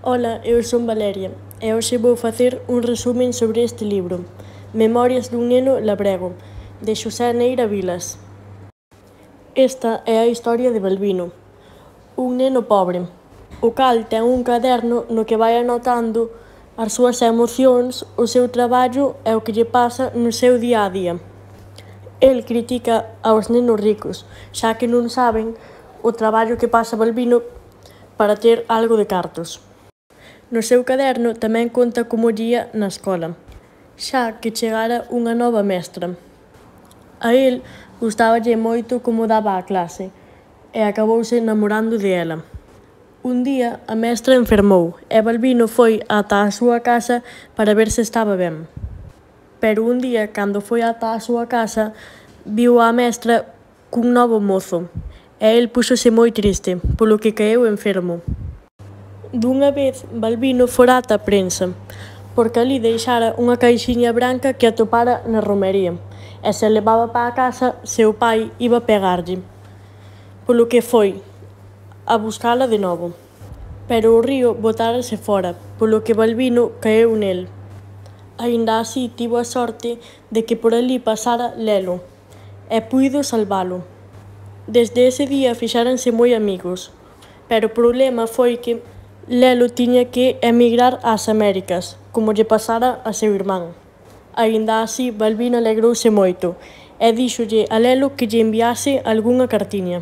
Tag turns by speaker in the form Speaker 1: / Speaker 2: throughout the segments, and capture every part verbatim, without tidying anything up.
Speaker 1: Ola, eu son Valeria e hoxe vou facer un resumen sobre este libro, Memorias dun neno labrego, de Xosé Neira Vilas. Esta é a historia de Balbino, un neno pobre, o cal ten un caderno no que vai anotando as súas emocións, o seu traballo e o que lle pasa no seu día a día. El critica aos nenos ricos, xa que non saben o traballo que pasa Balbino para ter algo de cartos. No seu caderno tamén conta como lle ía na escola, xa que chegara unha nova mestra. A el gustáballe moito como daba a clase e acabouse namorando de ela. Un día a mestra enfermou e Balbino foi ata a súa casa para ver se estaba ben. Pero un día, cando foi ata a súa casa, viu a mestra cun novo mozo e el púxose moi triste, polo que caeu enfermo. Dunha vez, Balbino fora ata a prensa, porque alí deixara unha caixiña branca que atopara na romería, e se levaba pa a casa, seu pai iba pegarlle. Polo que foi a buscala de novo. Pero o río botárase fora, polo que Balbino caeu nel. Aínda así tivo a sorte de que por alí pasara Lelo, e puido salvalo. Desde ese día fixáranse moi amigos, pero o problema foi que Lelo tiña que emigrar ás Américas, como lle pasara a seu irmán. Aínda así, Balbino alegrouse moito e díxolle a Lelo que lle enviase algunha cartiña.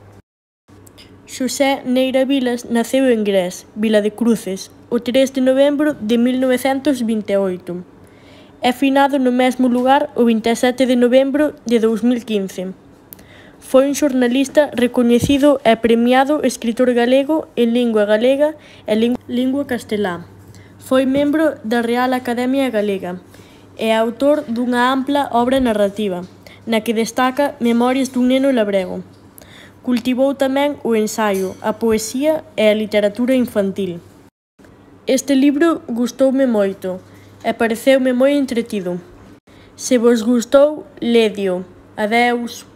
Speaker 1: Xosé Neira Vilas naceu en Grés, Vila de Cruces, o tres de novembro de mil novecentos vinte e oito. É finado no mesmo lugar o vinte e sete de novembro de dous mil quince. Foi un xornalista recoñecido e premiado escritor galego en lingua galega e lingua castelá. Foi membro da Real Academia Galega e autor dunha ampla obra narrativa, na que destaca Memorias dun neno labrego. Cultivou tamén o ensaio, a poesía e a literatura infantil. Este libro gustoume moito e pareceume moi entretido. Se vos gustou, ledio. Adeus.